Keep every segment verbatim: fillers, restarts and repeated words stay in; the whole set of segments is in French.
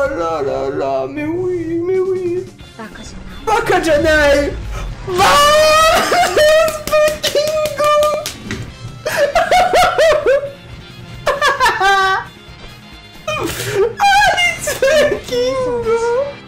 là là là, mais oui, mais oui. Bakajanai. Kingo. Alice Kingo.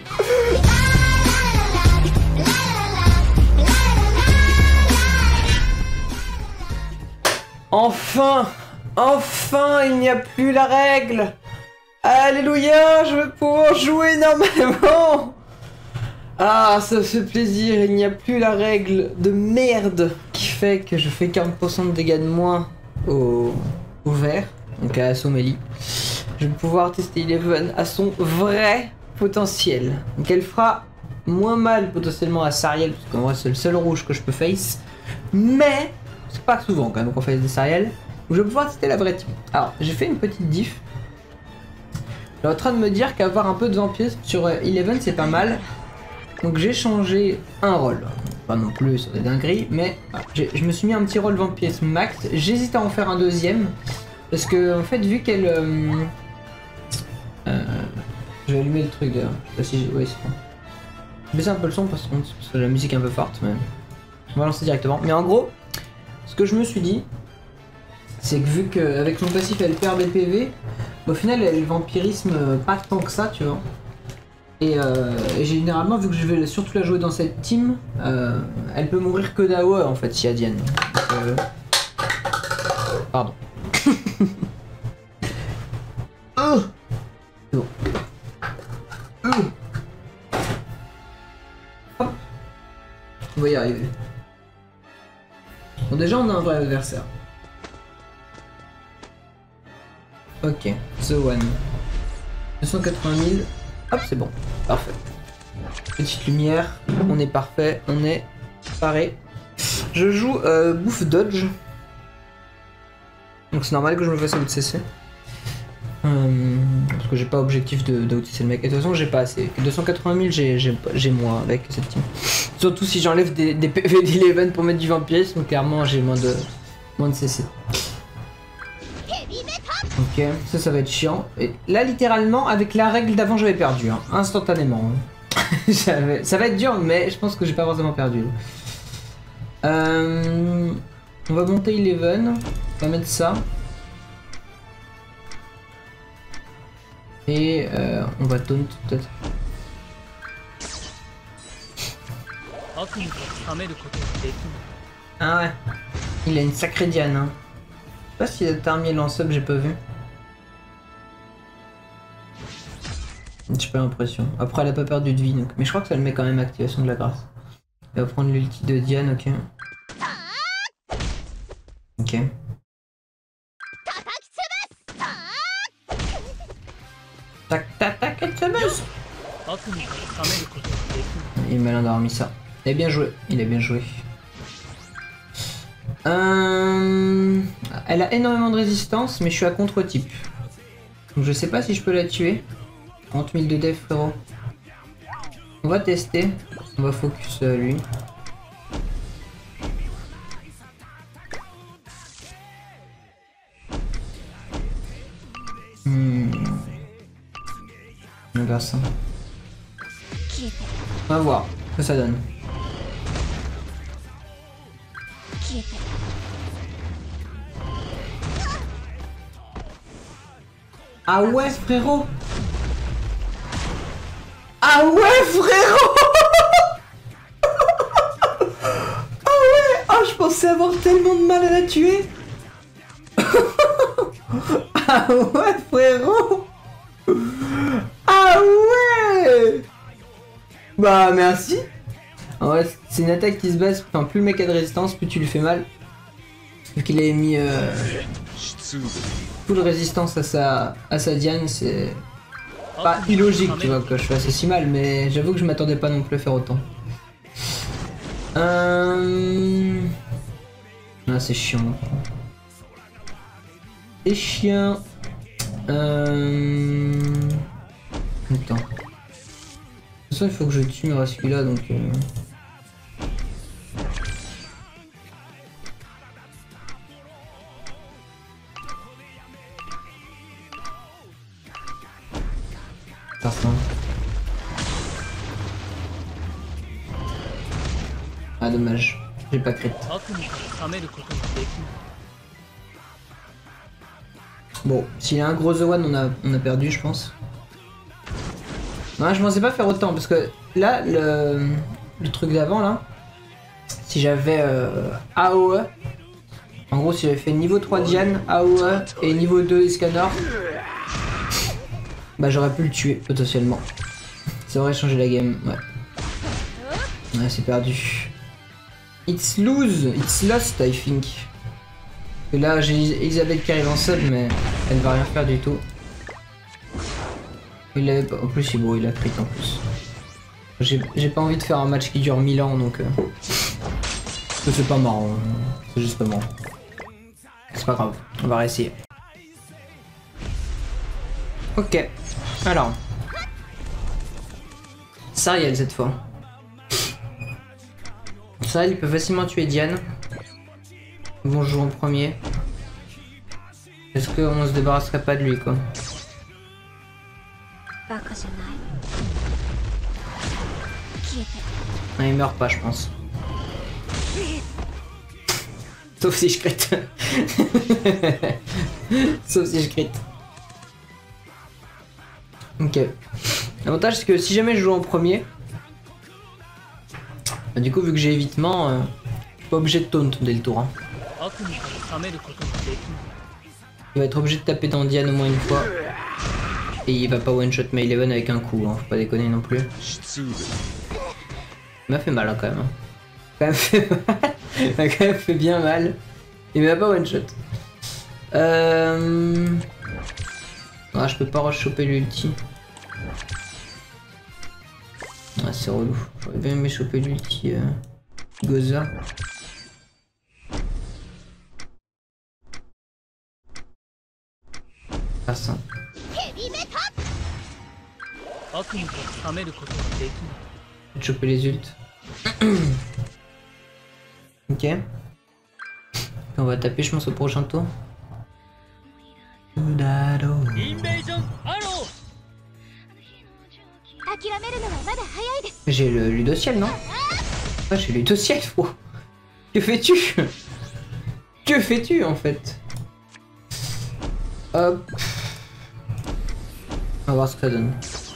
Enfin, enfin, il n'y a plus la règle. Alléluia, je vais pouvoir jouer normalement. Ah, ça fait plaisir, il n'y a plus la règle de merde qui fait que je fais quarante pour cent de dégâts de moins au, au vert, donc à Somélie. Je vais pouvoir tester Eleven à son vrai potentiel. Donc elle fera moins mal potentiellement à Sariel, parce qu'en vrai c'est le seul rouge que je peux face. Mais c'est pas souvent quand même qu'on face des Sariel. Donc je vais pouvoir tester la vraie team. Alors j'ai fait une petite diff. Je suis en train de me dire qu'avoir un peu de vampirisme sur Eleven c'est pas mal. Donc j'ai changé un rôle. Pas non plus sur des dingueries, mais je me suis mis un petit rôle vampirisme max. J'hésite à en faire un deuxième. Parce que en fait vu qu'elle... Euh, euh, je vais allumer le truc d'ailleurs. Je sais pas si j'ai... Ouais c'est bon. Je vais baisser un peu le son parce que la musique est un peu forte mais... On va lancer directement. Mais en gros, ce que je me suis dit, c'est que vu qu'avec son passif elle perd des P V, au final elle vampirisme pas tant que ça, tu vois. Et, euh, et généralement, vu que je vais surtout la jouer dans cette team, euh, elle peut mourir que d'A O E en fait si elle Diane. Donc, euh... Pardon. Oh bon. Oh. Hop. On va y arriver. Bon, déjà, on a un vrai adversaire. Ok, The One. deux cent quatre-vingt mille. Hop, c'est bon. Parfait. Petite lumière. On est parfait. On est paré. Je joue euh, bouffe dodge. Donc c'est normal que je me fasse out C C. Euh, parce que j'ai pas objectif de, de out C C le mec. Et de toute façon, j'ai pas assez. deux cent quatre-vingt mille, j'ai moins avec cette team. Surtout si j'enlève des, des P V d'Eleven pour mettre du vampirisme. Clairement, j'ai moins de, moins de C C. Ok, ça, ça va être chiant. Et là, littéralement, avec la règle d'avant, j'avais perdu, hein, instantanément. Ça va être dur, mais je pense que j'ai pas forcément perdu. Euh, on va monter Eleven. On va mettre ça. Et euh, on va taunt peut-être. Ah ouais. Il a une sacrée Diane. Hein. Je sais pas s'il a terminé l'en-sub, j'ai pas vu. J'ai pas l'impression. Après, elle a pas perdu de vie, donc. Mais je crois que ça le met quand même activation de la grâce. Il va prendre l'ulti de Diane, ok. Ok. Tac tac tac, elle se buzz. Il est malin d'avoir mis ça. Il a bien joué, il a bien joué. Euh... Elle a énormément de résistance, mais je suis à contre-type. Donc je sais pas si je peux la tuer. trente mille de def, frérot. On va tester. On va focus euh, lui. Hmm. On va faire ça. On va voir ce que ça donne. Ah ouais frérot. Ah ouais frérot. Ah ouais. Ah je pensais avoir tellement de mal à la tuer. Ah ouais frérot. Ah ouais. Bah merci. En vrai c'est une attaque qui se base, enfin plus le mec a de résistance, plus tu lui fais mal. Vu qu'il a mis euh, full résistance à sa, à sa Diane, c'est pas illogique tu vois que je fasse si mal, mais j'avoue que je m'attendais pas non plus à faire autant. Euh... Ah c'est chiant. C'est chiant. Euh... Attends. De toute façon il faut que je tue celui-là donc... Euh... Personne. Ah dommage, j'ai pas crit. Bon, s'il y a un gros The One, on a, on a perdu, je pense. Non, je pensais pas faire autant parce que là, le, le truc d'avant là, si j'avais euh, A O E, en gros, si j'avais fait niveau trois Diane, A O E et niveau deux Escanor, bah j'aurais pu le tuer potentiellement. Ça aurait changé la game, ouais. Ouais, c'est perdu. It's lose, it's lost, I think. Et là, j'ai Elisabeth qui arrive en sub, mais elle va rien faire du tout. Il avait pas... En plus, il, bon, il a crit en plus. J'ai pas envie de faire un match qui dure mille ans, donc... Euh... C'est pas marrant, c'est juste pas marrant. C'est pas grave, on va réessayer. Ok, alors. Sariel cette fois. Sariel, il peut facilement tuer Diane. Bon, je joue en premier. Est-ce qu'on se débarrasserait pas de lui, quoi? Non, il meurt pas, je pense. Sauf si je crit. Sauf si je crit. Ok. L'avantage, c'est que si jamais je joue en premier, bah, du coup, vu que j'ai évitement, euh, je suis pas obligé de taunt dès le tour. Hein. Il va être obligé de taper dans Diane au moins une fois. Et il va pas one-shot Mayleven avec un coup, hein. Faut pas déconner non plus. Il m'a fait mal hein, quand même. Hein. Quand même fait mal. Il m'a quand même fait bien mal. Il m'a pas one-shot. Euh... Ah, je peux pas re-choper l'ulti. Ah, c'est relou. J'aurais bien aimé choper l'ulti euh... Goza. Ah, ça. Choper les ults. Ok. On va taper, je pense, au prochain tour. J'ai le Ludociel, non? Ah, j'ai le Ludociel, frérot. Que fais-tu? Que fais-tu en fait? Hop. On va voir ce que ça donne.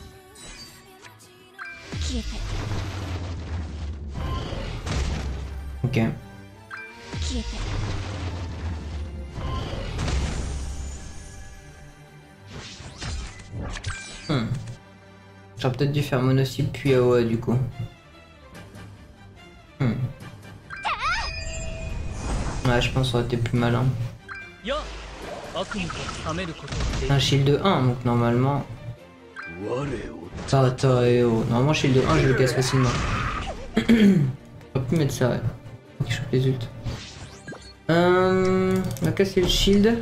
Ok. Hmm. J'aurais peut-être dû faire mono-cible puis A O E du coup. Hmm. Ouais, je pense que ça aurait été plus malin. Un shield un, donc normalement... Tataeo. Normalement shield un, je le casse facilement. On va plus mettre ça, ouais. Faut qu'il chope les ults. Euh, on va casser le shield.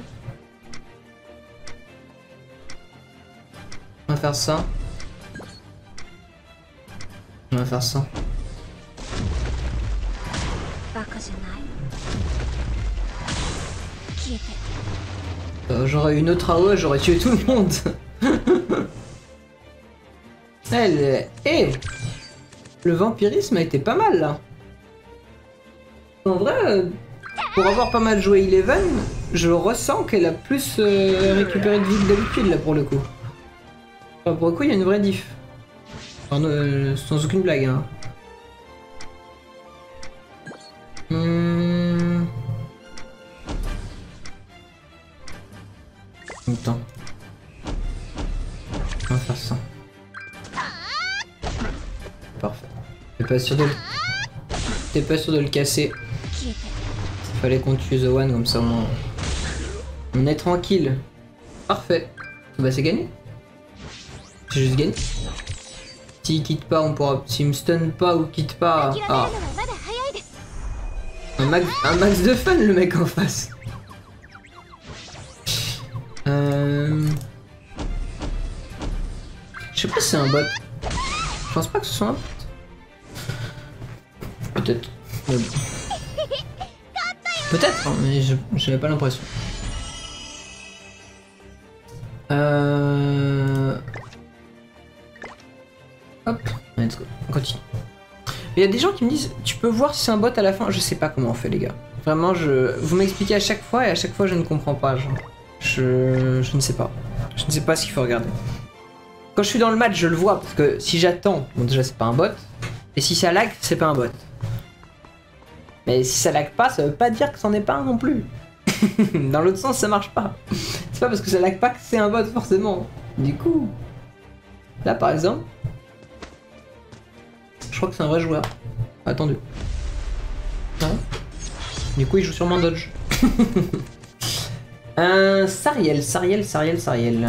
On va faire ça. On va faire ça. Euh, j'aurais une autre A O E, j'aurais tué tout le monde. Elle, hey, le vampirisme a été pas mal là. En vrai, euh, pour avoir pas mal joué Eleven, je ressens qu'elle a plus euh, récupéré de vie que d'habitude là pour le coup. Enfin, pour le coup, il y a une vraie diff. Enfin, euh, sans aucune blague. Hein. Hum... Attends. On va faire ça. Parfait. T'es pas sûr de le... T'es pas sûr de le casser. Fallait qu'on tue The One comme ça au moins. On est tranquille. Parfait. Bah c'est gagné. J'ai juste gagné. S'il quitte pas, on pourra... S'il me stun pas ou quitte pas... Ah. Un max... Un max de fun le mec en face. Euh... Je sais pas si c'est un bot. Je pense pas que ce soit un bot. Peut-être. Mais... Peut-être, hein, mais j'avais pas l'impression. Euh... Hop, let's go, on continue. Mais il y a des gens qui me disent, tu peux voir si c'est un bot à la fin. Je sais pas comment on fait les gars. Vraiment, je... vous m'expliquez à chaque fois et à chaque fois je ne comprends pas. Genre. Je... je ne sais pas. Je ne sais pas ce qu'il faut regarder. Quand je suis dans le match, je le vois parce que si j'attends, bon déjà c'est pas un bot. Et si ça lag, c'est pas un bot. Mais si ça lag pas, ça veut pas dire que c'en est pas un non plus. Dans l'autre sens, ça marche pas. C'est pas parce que ça lag pas que c'est un bot forcément. Du coup, là par exemple, je crois que c'est un vrai joueur. Attendu. Hein, du coup, il joue sûrement dodge. Un Sariel, Sariel, Sariel, Sariel.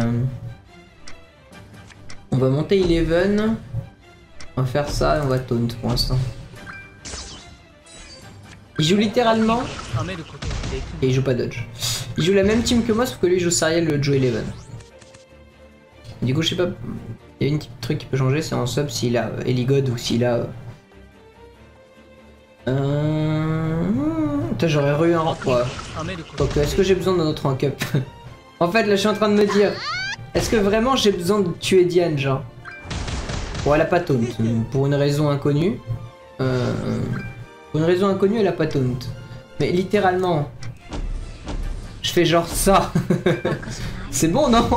On va monter Eleven. On va faire ça et on va taunt pour l'instant. Il joue littéralement et il joue pas dodge. Il joue la même team que moi sauf que lui il joue Sariel, le Joe Eleven. Du coup je sais pas, il y a une petite truc qui peut changer, c'est en sub s'il a euh, Eligod ou s'il a... Euh... Putain j'aurais eu un rank. Ouais. Donc est-ce que j'ai besoin d'un autre rank up? En fait là je suis en train de me dire, est-ce que vraiment j'ai besoin de tuer Diane genre? Bon elle a pas taunt, pour une raison inconnue. Euh... Pour une raison inconnue elle a pas taunt. Mais littéralement, je fais genre ça. C'est bon non?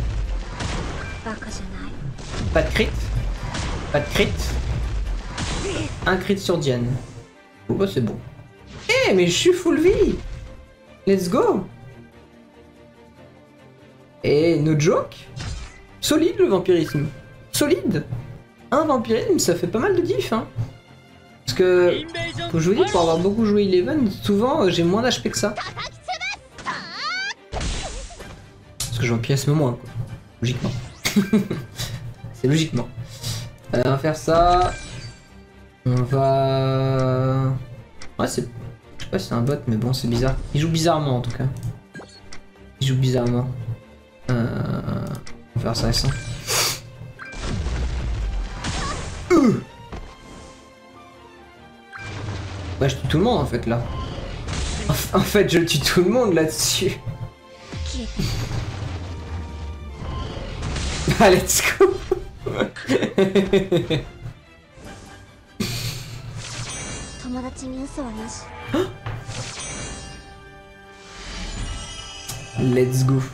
Pas de crit. Pas de crit. Un crit sur Diane. Oh bah c'est bon. Eh hey, mais je suis full vie. Let's go. Et no joke. Solide le vampirisme. Solide. Un vampirisme ça fait pas mal de diff hein. Parce que, comme je vous dis, pour avoir beaucoup joué Eleven, souvent euh, j'ai moins d'H P que ça. Parce que je vampirisme moins quoi. Logiquement. C'est logiquement. Euh, on va faire ça. On va... Ouais c'est... Je sais pas si c'est un bot mais bon c'est bizarre. Il joue bizarrement en tout cas. Il joue bizarrement. Euh... On va faire ça et ça. Euh Bah je tue tout le monde en fait là. En fait je tue tout le monde là-dessus. Bah let's go. Let's go.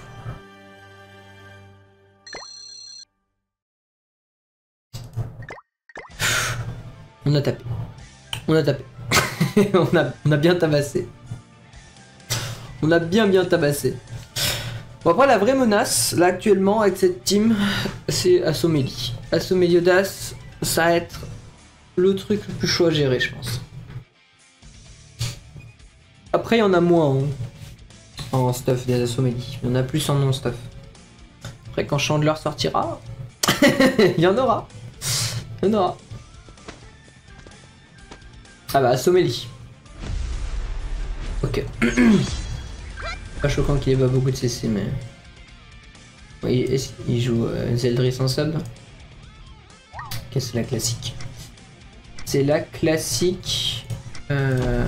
On a tapé. On a tapé. on, a, on a bien tabassé. On a bien bien tabassé. Bon après la vraie menace, là actuellement avec cette team, c'est Assomélie. Assomeliodas, ça va être le truc le plus chaud à gérer je pense. Après il y en a moins hein, en stuff des Assomélie. Il y en a plus en non-stuff. Après quand Chandler sortira, il y en aura. Il y en aura. Ah bah Assomélie. Ok. Pas choquant qu'il ait pas beaucoup de C C mais... Oui, est-ce qu'il joue euh, Zeldris en sub? Ok c'est la classique. C'est la classique... Euh...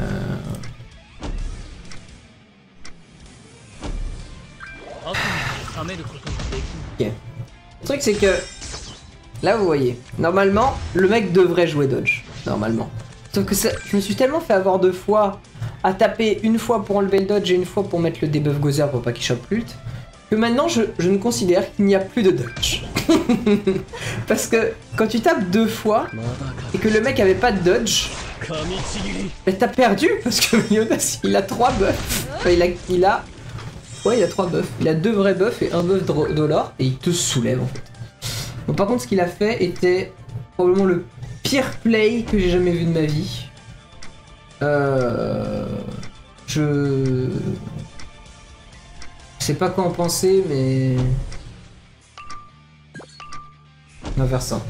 Ok. Le truc c'est que... Là vous voyez, normalement le mec devrait jouer dodge. Normalement. Sauf que ça, je me suis tellement fait avoir deux fois à taper une fois pour enlever le dodge et une fois pour mettre le debuff Gozer pour pas qu'il chope l'ult, que maintenant je, je ne considère qu'il n'y a plus de dodge. Parce que quand tu tapes deux fois et que le mec avait pas de dodge, bah t'as perdu parce que Meliodas il a trois buffs. Enfin, il a, il a... Ouais il a trois buffs. Il a deux vrais buffs et un buff dollar et il te soulève en fait. Bon, par contre ce qu'il a fait était probablement le pire play que j'ai jamais vu de ma vie. Euh... Je... Je sais pas quoi en penser, mais... On va faire ça.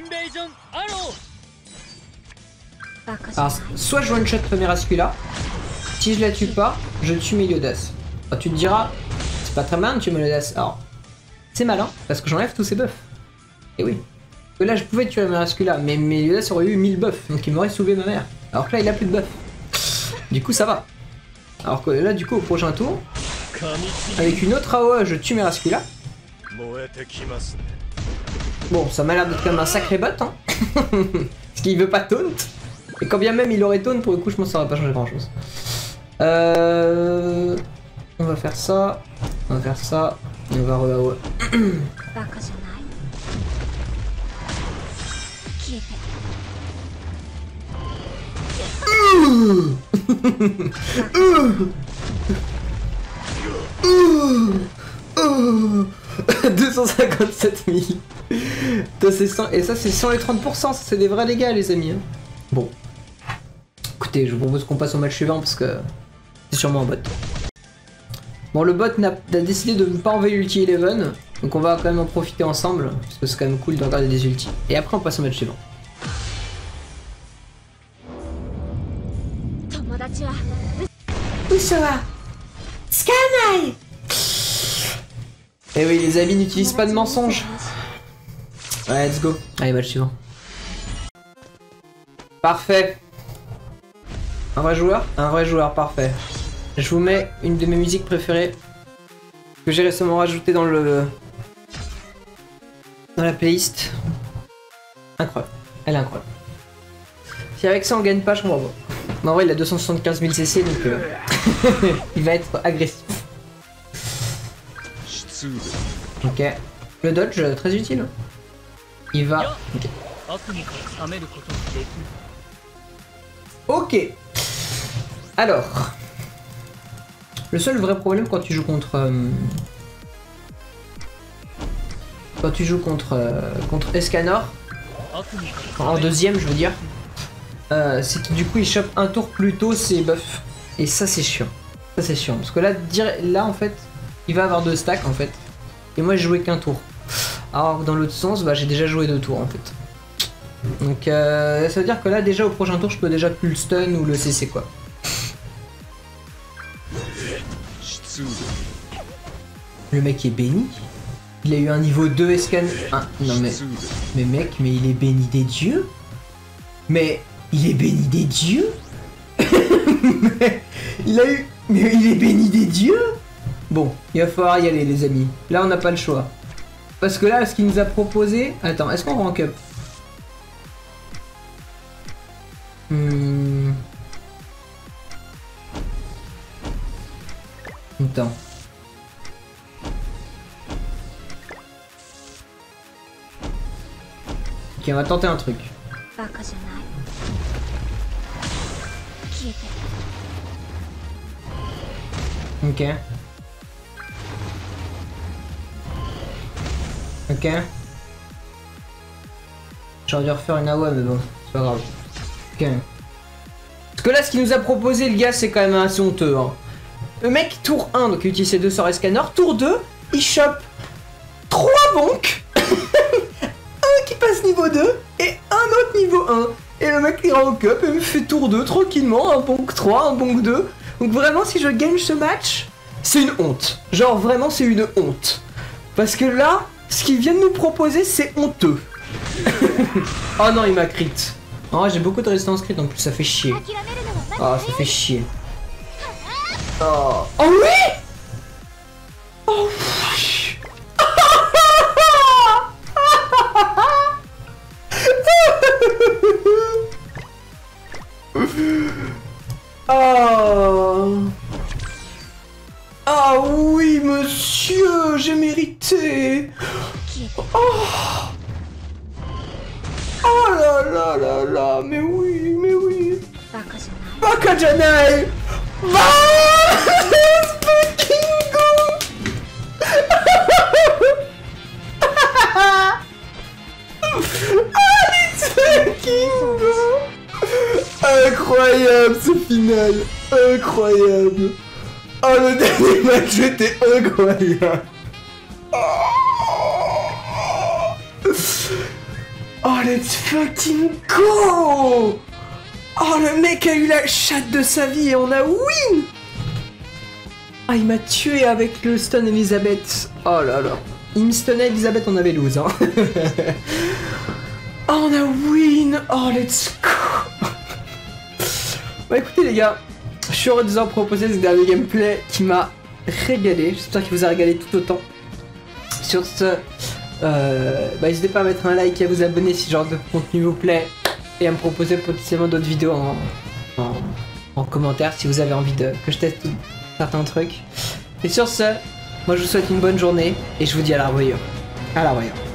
Alors, soit je one-shot Premier Ascula, si je la tue pas, je tue Meliodas. Alors, tu te diras, c'est pas très malin de tuer Meliodas. Alors, c'est malin, parce que j'enlève tous ses buffs. Et oui. Que là, je pouvais tuer Premier Ascula, mais Meliodas aurait eu mille buffs, donc il m'aurait sauvé ma mère. Alors que là, il a plus de buffs. Du coup, ça va. Alors que là, du coup, au prochain tour, avec une autre A O E, je tue Merascula. Bon, ça m'a l'air d'être quand même un sacré bot, hein. Parce qu'il veut pas taunt. Et quand bien même il aurait taunt, pour le coup, je pense que ça aurait pas changé grand chose. Euh... On va faire ça. On va faire ça. Et on va re deux cent cinquante-sept mille. Et ça c'est cent et trente pour cent, ça c'est des vrais dégâts les amis. Bon. Écoutez, je vous propose qu'on passe au match suivant parce que c'est sûrement un bot. Bon, le bot a, a décidé de ne pas envoyer l'ulti Eleven, donc on va quand même en profiter ensemble, parce que c'est quand même cool de regarder des ultis. Et après on passe au match suivant. Où ça va? Scanai. Eh oui, les amis n'utilisent pas de mensonges. Ouais, let's go. Allez, match suivant. Parfait. Un vrai joueur? Un vrai joueur, parfait. Je vous mets une de mes musiques préférées que j'ai récemment rajoutée dans le dans la playlist. Incroyable. Elle est incroyable. Si avec ça on gagne pas, je comprends pas. Mais en vrai, il a deux cent soixante-quinze mille C C, donc euh, il va être agressif. Ok. Le dodge, très utile. Il va... Ok. Ok. Alors... Le seul vrai problème quand tu joues contre... Euh... Quand tu joues contre... Euh... Contre Escanor... En deuxième, je veux dire... Euh, c'est que du coup, il chope un tour plus tôt ses buffs. Et ça, c'est chiant. Ça, c'est chiant. Parce que là, là, en fait... Il va avoir deux stacks, en fait. Et moi, j'ai joué qu'un tour. Alors dans l'autre sens, bah, j'ai déjà joué deux tours en fait. Donc euh, ça veut dire que là déjà au prochain tour je peux déjà plus le stun ou le C C quoi. Le mec est béni. Il a eu un niveau deux escan... Ah, non mais... Mais mec, mais il est béni des dieux. Mais... Il est béni des dieux. Mais... Il a eu... Mais il est béni des dieux. Bon, il va falloir y aller les amis. Là on n'a pas le choix. Parce que là, ce qu'il nous a proposé... Attends, est-ce qu'on rank up? hmm... Attends. Ok, on va tenter un truc. Ok. Ok. J'aurais dû refaire une A W A mais bon, c'est pas grave. Ok. Parce que là, ce qu'il nous a proposé, le gars, c'est quand même assez honteux. Hein. Le mec, tour un, donc il utilise ses deux sorts Escanor. Tour deux, il chope trois bonks. Un qui passe niveau deux et un autre niveau un. Et le mec, il rank up et me fait tour deux tranquillement. Un bonk trois, un bonk deux. Donc vraiment, si je gagne ce match, c'est une honte. Genre, vraiment, c'est une honte. Parce que là... Ce qu'il vient de nous proposer, c'est honteux. Oh non, il m'a crit. Oh, j'ai beaucoup de résistance crit en plus, ça fait chier. Oh, ça fait chier. Oh, oh oui. Oh oui. Oh. Ah oui, monsieur, j'ai mérité. Oh. Oh là là là là, mais oui, mais oui. Bakajanai. Let's fucking go. Let's fucking go. Incroyable ce final, incroyable. Oh, le dernier match était incroyable. Oh, let's fucking go. Oh, le mec a eu la chatte de sa vie et on a win. Ah, il m'a tué avec le stun Elisabeth. Oh là là. Il me stunnait Elisabeth, on avait lose. Hein. Oh, on a win. Oh, let's go. Bah écoutez les gars. Je suis heureux de vous avoir proposé ce dernier gameplay qui m'a régalé. J'espère qu'il vous a régalé tout autant. Sur ce, Euh, bah, n'hésitez pas à mettre un like et à vous abonner si ce genre de contenu vous plaît. Et à me proposer potentiellement d'autres vidéos en, en, en commentaire si vous avez envie de, que je teste certains trucs. Et sur ce, moi je vous souhaite une bonne journée et je vous dis à la revoyure. À la revoyure.